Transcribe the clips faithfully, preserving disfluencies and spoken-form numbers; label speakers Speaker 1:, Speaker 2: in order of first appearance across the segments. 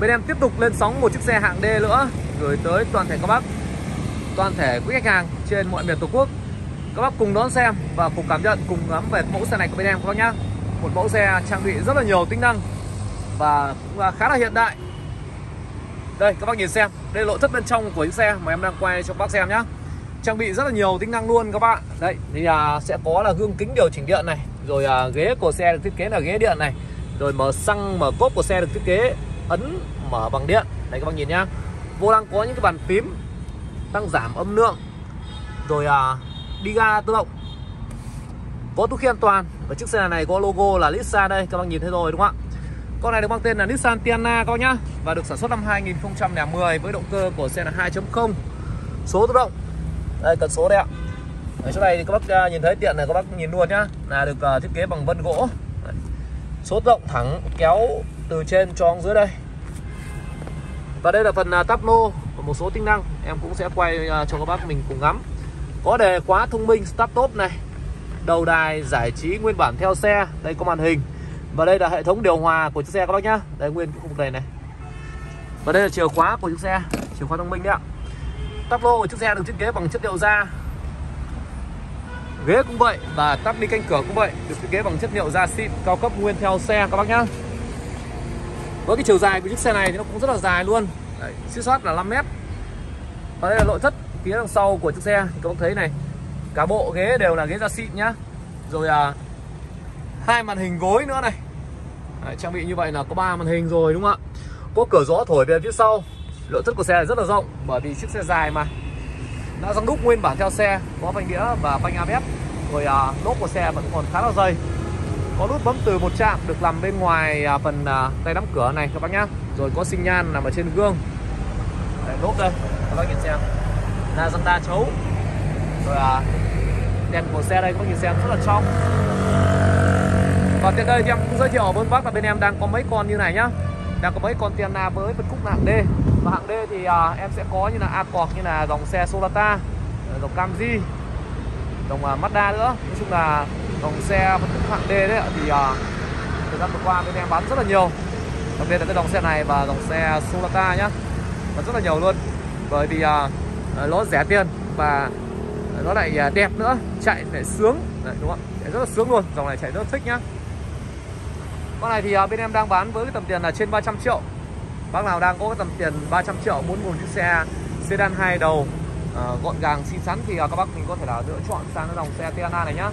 Speaker 1: Bên em tiếp tục lên sóng một chiếc xe hạng D nữa, gửi tới toàn thể các bác, toàn thể quý khách hàng trên mọi miền Tổ quốc. Các bác cùng đón xem và cùng cảm nhận, cùng ngắm về mẫu xe này của bên em các bác nhá. Một mẫu xe trang bị rất là nhiều tính năng và cũng khá là hiện đại. Đây các bác nhìn xem, đây là nội thất bên trong của chiếc xe mà em đang quay cho các bác xem nhá. Trang bị rất là nhiều tính năng luôn các bạn. Đây thì à, sẽ có là gương kính điều chỉnh điện này, rồi à, ghế của xe được thiết kế là ghế điện này, rồi mở xăng, mở cốp của xe được thiết kế ấn mở bằng điện. Đây các bác nhìn nhá. Vô lăng có những cái bàn phím tăng giảm âm lượng, rồi à, đi ga tự động, có túi khí an toàn. Và chiếc xe này có logo là Nissan đây, các bác nhìn thấy rồi đúng không ạ? Con này được mang tên là Nissan Tiana các bác nhá, và được sản xuất năm hai nghìn không trăm lẻ mười với động cơ của xe là hai chấm không, số tự động. Đây cần số đây ạ. Ở chỗ này thì các bác nhìn thấy tiện này, các bác nhìn luôn nhá, là được uh, thiết kế bằng vân gỗ. Đấy. Số tự động thẳng kéo từ trên cho xuống dưới đây. Và đây là phần uh, táp lô và một số tính năng em cũng sẽ quay uh, cho các bác mình cùng ngắm. Có đề khóa thông minh start top này, đầu đài giải trí nguyên bản theo xe, đây có màn hình. Và đây là hệ thống điều hòa của chiếc xe các bác nhá. Đây nguyên cái khung này này. Và đây là chìa khóa của chiếc xe, chìa khóa thông minh đấy ạ. Táp lô của chiếc xe được thiết kế bằng chất liệu da. Ghế cũng vậy và tắp đi canh cửa cũng vậy, được thiết kế bằng chất liệu da xịn cao cấp nguyên theo xe các bác nhá. Với cái chiều dài của chiếc xe này thì nó cũng rất là dài luôn. Đấy, siêu soát là năm mét. Và đây là nội thất phía đằng sau của chiếc xe thì các bác thấy này, cả bộ ghế đều là ghế da xịn nhá. Rồi à, hai màn hình gối nữa này. Đấy, trang bị như vậy là có ba màn hình rồi đúng không ạ? Có cửa gió thổi về phía sau. Nội thất của xe rất là rộng bởi vì chiếc xe dài mà. Đã răng đúc nguyên bản theo xe, có phanh đĩa và phanh a bê ét. Rồi à, lốp của xe vẫn còn khá là dày. Có nút bấm từ một chạm được làm bên ngoài à, phần à, tay nắm cửa này các bác nhá. Rồi có sinh nhan nằm ở trên gương. Đấy, lốp đây các bác nhìn xem, là răng đa chấu. Rồi à, đèn của xe đây các bác nhìn xem rất là trong. Và tiện đây thì em cũng giới thiệu với bác là bên em đang có mấy con như này nhá. Đang có mấy con Tiana với phân khúc hạng D. Và hạng D thì à, em sẽ có như là Accord, như là dòng xe Sonata, dòng Camry, dòng à, Mazda nữa. Nói chung là dòng xe phân khúc hạng D đấy thì à, thời gian vừa qua bên em bán rất là nhiều. Đặc biệt là cái dòng xe này và dòng xe Sonata nhá, bán rất là nhiều luôn. Bởi vì à, nó rẻ tiền và nó lại đẹp nữa, chạy lại sướng. Đấy, đúng không? Chạy rất là sướng luôn, dòng này chạy rất là thích nhá. Con này thì bên em đang bán với cái tầm tiền là trên ba trăm triệu. Bác nào đang có cái tầm tiền ba trăm triệu muốn mua chiếc xe sedan hai đầu uh, gọn gàng xinh xắn thì uh, các bác mình có thể là lựa chọn sang cái dòng xe Tiana này nhá.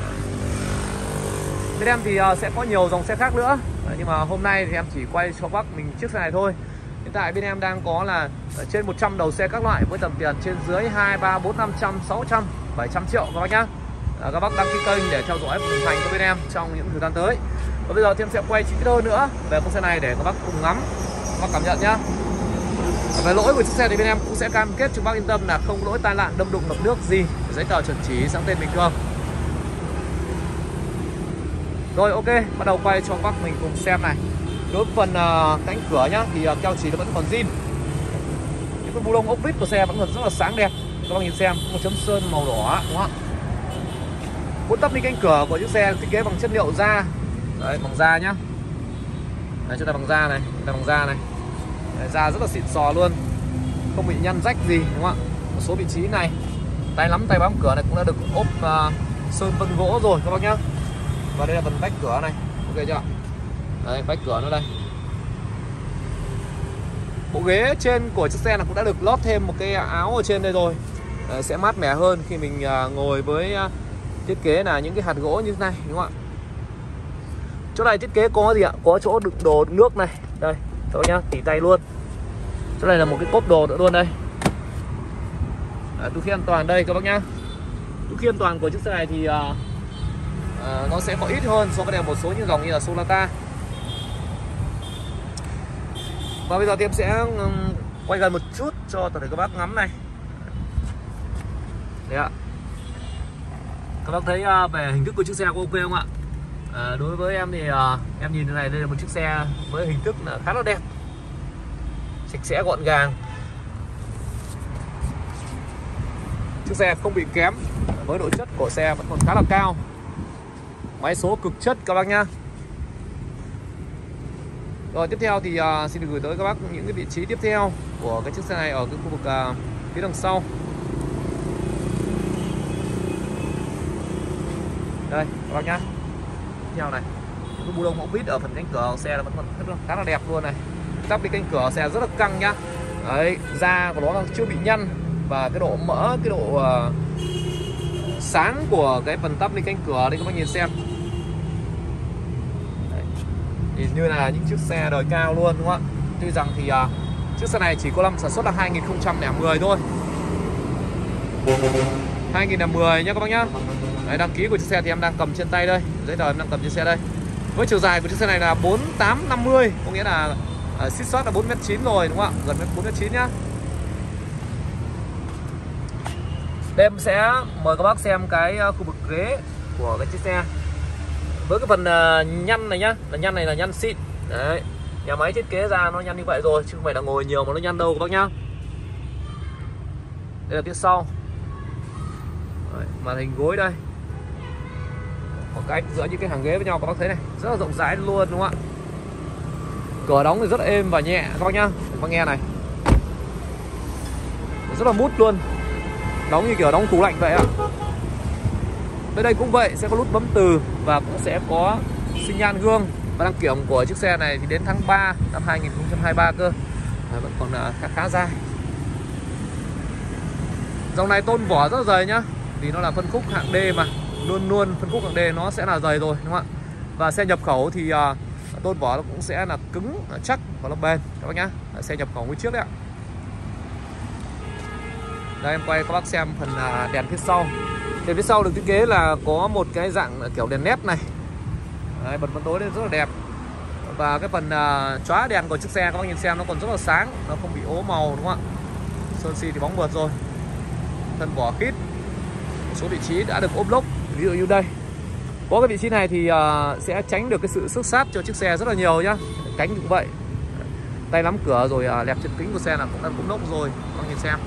Speaker 1: Bên em thì uh, sẽ có nhiều dòng xe khác nữa. Đấy, nhưng mà hôm nay thì em chỉ quay cho bác mình chiếc xe này thôi. Hiện tại bên em đang có là trên một trăm đầu xe các loại với tầm tiền trên dưới hai, ba, bốn, năm trăm, sáu trăm, bảy trăm triệu các bác nhá. Uh, các bác đăng ký kênh để theo dõi đồng hành của bên em trong những thời gian tới. Và bây giờ thì em sẽ quay chi tiết hơn nữa về con xe này để các bác cùng ngắm, các bác cảm nhận nhá. Về lỗi của chiếc xe thì bên em cũng sẽ cam kết cho bác yên tâm là không lỗi tai nạn, đâm đụng, ngập nước gì, giấy tờ chuẩn chỉ, sang tên bình thường. Rồi ok, bắt đầu quay cho bác mình cùng xem này. Đối với phần uh, cánh cửa nhá thì uh, keo chỉ nó vẫn còn zin. Những cái bu lông ốc vít của xe vẫn còn rất là sáng đẹp. Các bác nhìn xem, một chấm sơn màu đỏ đúng không ạ? Bốn tắp đi cánh cửa của chiếc xe thiết kế bằng chất liệu da. Đấy, bằng da nhá. Đấy, chúng ta bằng da này, chúng ta bằng da này. Đấy, da rất là xịn sò luôn, không bị nhăn rách gì đúng không ạ? Một số vị trí này, tay nắm tay bám cửa này cũng đã được ốp uh, sơn vân gỗ rồi các bác nhá. Và đây là phần vách cửa này, ok chưa? Đấy, vách cửa nữa đây. Bộ ghế trên của chiếc xe này cũng đã được lót thêm một cái áo ở trên đây rồi. Đấy, sẽ mát mẻ hơn khi mình uh, ngồi với uh, thiết kế là những cái hạt gỗ như thế này đúng không ạ? Chỗ này thiết kế có gì ạ? Có chỗ đựng đồ đựng nước này. Đây, các bác nhá, tỉ tay luôn. Chỗ này là một cái cốp đồ nữa luôn đây. Túi khí an toàn đây các bác nhá. Túi khí an toàn của chiếc xe này thì uh, uh, nó sẽ có ít hơn so với một số những dòng như là Sonata. Và bây giờ thì em sẽ um, quay gần một chút cho toàn thể các bác ngắm này. Đấy ạ. Các bác thấy uh, về hình thức của chiếc xe có ok không ạ? À, đối với em thì uh, em nhìn thế này, đây là một chiếc xe với hình thức là khá là đẹp, sạch sẽ gọn gàng. Chiếc xe không bị kém, với độ chất của xe vẫn còn khá là cao. Máy số cực chất các bác nhá. Rồi tiếp theo thì uh, xin được gửi tới các bác những cái vị trí tiếp theo của cái chiếc xe này ở cái khu vực uh, phía đằng sau. Đây các bác nhá. Tiếp theo này, cái bu lông mẫu vít ở phần cánh cửa xe là vẫn còn rất là, khá là đẹp luôn này. Tắp đi cánh cửa xe rất là căng nhá. Đấy, da của nó là chưa bị nhăn và cái độ mỡ, cái độ uh, sáng của cái phần tắp đi cánh cửa đây các bác nhìn xem. Đấy. Nhìn như là những chiếc xe đời cao luôn đúng không ạ? Tuy rằng thì uh, chiếc xe này chỉ có năm sản xuất là hai nghìn không trăm lẻ mười thôi. hai nghìn không trăm mười nhá các bác nhá. Đấy, đăng ký của chiếc xe thì em đang cầm trên tay đây, giấy tờ em đang cầm trên xe đây. Với chiều dài của chiếc xe này là bốn tám năm mươi, có nghĩa là uh, xít xót là bốn mét chín rồi đúng không ạ? Gần bốn mét chín nhá. Đây em sẽ mời các bác xem cái khu vực ghế của cái chiếc xe. Với cái phần uh, nhăn này nhá, là nhăn này là nhăn xịn. Đấy, nhà máy thiết kế ra nó nhăn như vậy rồi chứ không phải là ngồi nhiều mà nó nhăn đâu các bác nhá. Đây là phía sau. Đấy, màn hình gối đây. Khoảng cách giữa những cái hàng ghế với nhau các bác thấy này, rất là rộng rãi luôn đúng không ạ? Cửa đóng thì rất là êm và nhẹ các bác nhá. Các bác nghe này, rất là mút luôn, đóng như kiểu đóng tủ lạnh vậy ạ. Bên đây cũng vậy, sẽ có nút bấm từ và cũng sẽ có xi nhan gương. Và đăng kiểm của chiếc xe này thì đến tháng ba năm hai nghìn không trăm hai mươi ba cơ, à, vẫn còn khá khá dài. Dòng này tôn vỏ rất là dày nhá, vì nó là phân khúc hạng D mà, luôn luôn phân khúc hạng D nó sẽ là dày rồi đúng không ạ? Và xe nhập khẩu thì uh, tôn vỏ nó cũng sẽ là cứng, chắc và nó bền các bác nhá. Xe nhập khẩu nguyên chiếc đấy ạ. Đây em quay các bác xem phần uh, đèn phía sau. Đèn phía sau được thiết kế là có một cái dạng kiểu đèn led này. Đấy, bật phân tối lên rất là đẹp. Và cái phần uh, chóa đèn của chiếc xe các bác nhìn xem nó còn rất là sáng, nó không bị ố màu đúng không ạ? Sơn xi thì bóng mượt rồi, thân vỏ khít. Một số vị trí đã được ốp lốc, ví dụ như đây. Có cái vị trí này thì uh, sẽ tránh được cái sự xước sát cho chiếc xe rất là nhiều nhá. Cánh cũng vậy, tay nắm cửa rồi uh, lẹp chân kính của xe là cũng đã ốp lốc rồi, các bác nhìn xem.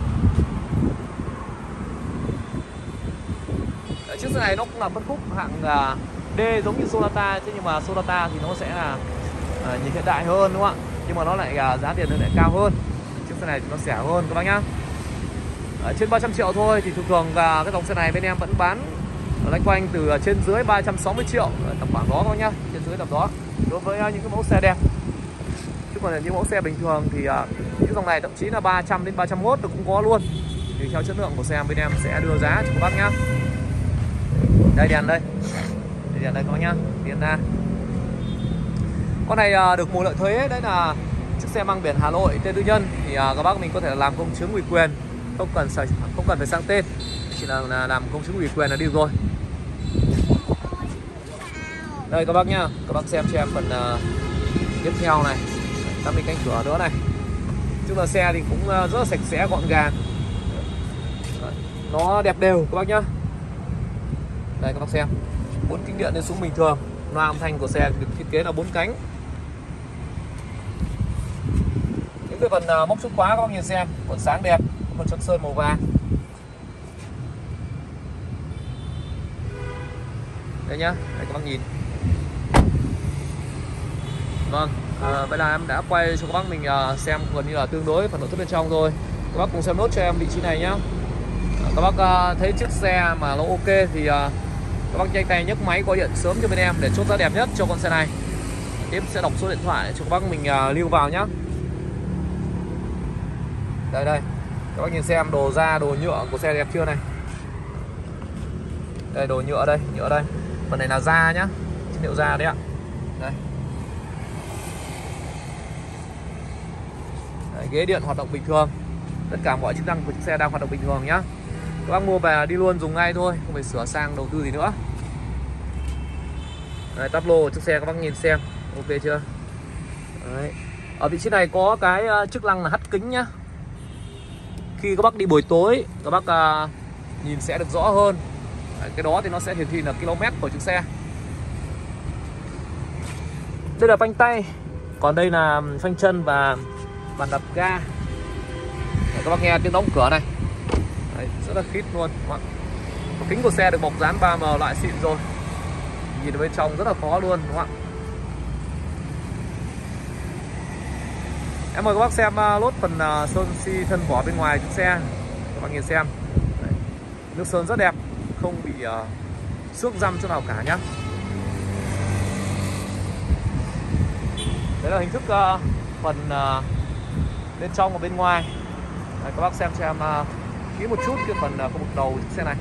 Speaker 1: Đấy, chiếc xe này nó cũng là phân khúc hạng uh, D giống như Sonata, chứ nhưng mà Sonata thì nó sẽ là uh, nhìn hiện đại hơn đúng không ạ? Nhưng mà nó lại uh, giá tiền nó lại cao hơn. Chiếc xe này thì nó rẻ hơn các bác nhá. Ở trên ba trăm triệu thôi thì thường thường và cái dòng xe này bên em vẫn bán loanh quanh từ trên dưới ba trăm sáu mươi triệu, tầm khoảng đó các bác nhá, trên dưới tầm đó đối với những cái mẫu xe đẹp. Chứ còn là những mẫu xe bình thường thì cái dòng này thậm chí là ba trăm đến ba trăm mốt cũng có luôn, thì theo chất lượng của xe bên em sẽ đưa giá cho các bác nhá. Đây đèn đây, đây đèn đây các bác nhá, đèn ra. Con này được một lợi thuế đấy là chiếc xe mang biển Hà Nội tên tư nhân thì các bác mình có thể làm công chứng ủy quyền, không cần không cần phải sang tên, chỉ là, là làm công chứng ủy quyền là đi rồi. Đây các bác nhá, các bác xem cho em phần uh, tiếp theo này, tắp đi cánh cửa nữa này. Chung là xe thì cũng uh, rất là sạch sẽ gọn gàng, nó đẹp đều các bác nhá. Đây các bác xem, bốn kính điện lên xuống bình thường, loa âm thanh của xe được thiết kế là bốn cánh. Những cái phần uh, móc chốt khóa các bác nhìn xem, còn sáng đẹp, phần châm sơn màu vàng. Đây nhá, đây các bác nhìn. Vâng, à, vậy là em đã quay cho các bác mình uh, xem gần như là tương đối phần nội thất bên trong rồi. Các bác cùng xem nốt cho em vị trí này nhá. À, các bác uh, thấy chiếc xe mà nó ok thì uh, các bác nhanh tay nhấc máy gọi điện sớm cho bên em để chốt giá đẹp nhất cho con xe này. Tiếp sẽ đọc số điện thoại cho các bác mình uh, lưu vào nhá. Đây đây, các bác nhìn xem đồ da, đồ nhựa của xe đẹp chưa này. Đây đồ nhựa đây, nhựa đây. Phần này là da nhá, chất liệu da đấy ạ. Đây. Đấy, ghế điện hoạt động bình thường, tất cả mọi chức năng của chiếc xe đang hoạt động bình thường nhá. Các bác mua về đi luôn dùng ngay thôi, không phải sửa sang đầu tư gì nữa. Đây, táp lô của chiếc xe các bác nhìn xem, ok chưa? Đấy. Ở vị trí này có cái chức năng là hắt kính nhá. Khi các bác đi buổi tối, các bác uh, nhìn sẽ được rõ hơn. Đấy, cái đó thì nó sẽ hiển thị là km của chiếc xe. Đây là phanh tay, còn đây là phanh chân và bàn đạp ga. Đấy, các bác nghe tiếng đóng cửa này. Đấy, rất là khít luôn. Kính của xe được bọc dán ba M loại xịn rồi, nhìn ở bên trong rất là khó luôn đúng không ạ? Em mời các bác xem uh, lốt phần uh, sơn xi thân vỏ bên ngoài chiếc xe. Các bác nhìn xem. Đấy. Nước sơn rất đẹp, không bị uh, xước răm chỗ nào cả nhá. Đấy là hình thức uh, phần uh, bên trong và bên ngoài. Đấy, các bác xem cho em uh, kỹ một chút cái phần uh, khu vực đầu chiếc xe này.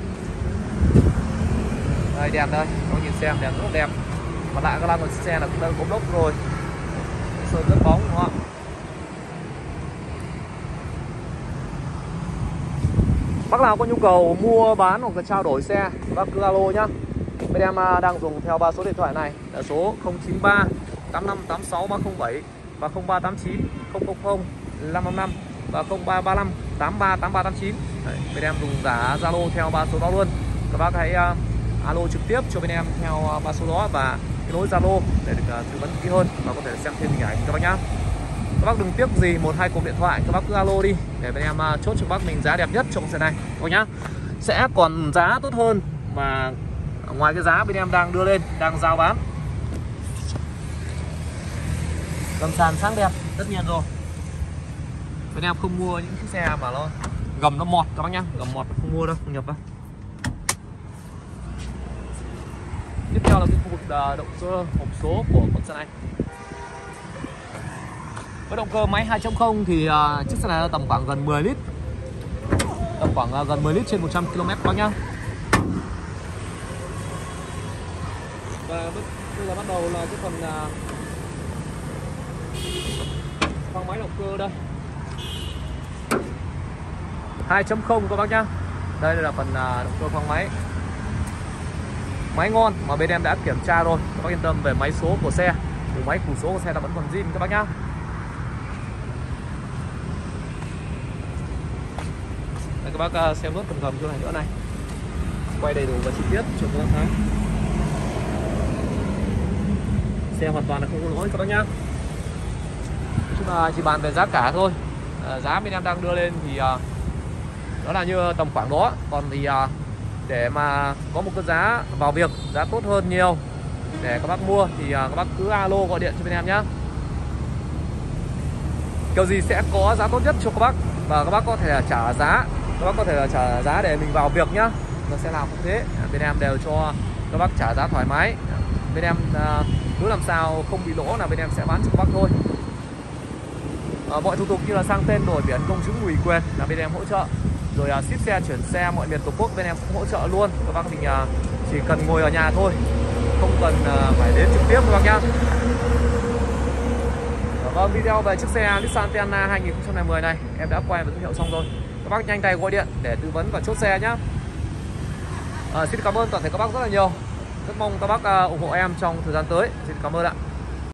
Speaker 1: Đây, đèn đây, các bác nhìn xem, đèn rất là đẹp. Mặt lại các lăng của chiếc xe là cũng đã cốp lốp rồi, sơn rất bóng đúng không ạ? Bác nào có nhu cầu mua bán hoặc là trao đổi xe, bác cứ alo nhá. Bên em đang dùng theo ba số điện thoại này là số không chín ba tám năm tám sáu ba không bảy và không ba tám chín không không không năm năm năm và không ba ba năm tám ba tám ba tám chín. Đấy, bên em dùng giá Zalo theo ba số đó luôn. Các bác hãy uh, alo trực tiếp cho bên em theo uh, ba số đó và cái nối Zalo để được uh, tư vấn kỹ hơn và có thể xem thêm hình ảnh các bác nhá. Các bác đừng tiếc gì một hai cuộc điện thoại, các bác cứ alo đi để bên em uh, chốt cho bác mình giá đẹp nhất trong xe này các bác nhá. Sẽ còn giá tốt hơn mà ngoài cái giá bên em đang đưa lên, đang giao bán. Gầm sàn sáng đẹp, tất nhiên rồi. Bên em không mua những chiếc xe mà nó gầm nó mọt các bác nhá, gầm mọt không mua đâu, không nhập đâu. Tiếp theo là cái khu vực động cơ hộp số của con xe này. Với động cơ máy hai chấm không thì uh, chiếc xe này tầm khoảng gần mười lít, tầm khoảng uh, gần mười lít trên một trăm ki lô mét các bác nhá. Và bây giờ bắt đầu là cái phần uh, khoang máy động cơ đây hai chấm không các bác nhá. Đây là phần uh, động cơ khoang máy. Máy ngon mà bên em đã kiểm tra rồi, các bác yên tâm về máy số của xe. Từ máy củ số của xe là vẫn còn zin các bác nhá. Đây, các bác uh, xem nốt phần gầm chỗ này nữa này, quay đầy đủ và chi tiết cho các bác thấy. Xe hoàn toàn là không có lỗi các bác nhá. Chúng ta chỉ bàn về giá cả thôi. À, giá bên em đang đưa lên thì uh, đó là như tầm khoảng đó. Còn thì uh, để mà có một cái giá vào việc, giá tốt hơn nhiều để các bác mua thì uh, các bác cứ alo gọi điện cho bên em nhé. Kiểu gì sẽ có giá tốt nhất cho các bác và các bác có thể là trả giá, các bác có thể là trả giá để mình vào việc nhá. Nó sẽ làm cũng thế. Bên em đều cho các bác trả giá thoải mái. Bên em uh, cứ làm sao không bị lỗ là bên em sẽ bán cho các bác thôi. À, mọi thủ tục như là sang tên, đổi biển, công chứng ủy quyền là bên em hỗ trợ. Rồi uh, ship xe, chuyển xe mọi miền tổ quốc bên em cũng hỗ trợ luôn. Các bác mình uh, chỉ cần ngồi ở nhà thôi, không cần uh, phải đến trực tiếp các bác nhá. Vâng, video về chiếc xe Nissan Terna hai nghìn không trăm mười này em đã quay và giới thiệu xong rồi. Các bác nhanh tay gọi điện để tư vấn và chốt xe nhá. À, xin cảm ơn toàn thể các bác rất là nhiều. Rất mong các bác uh, ủng hộ em trong thời gian tới. Xin cảm ơn ạ.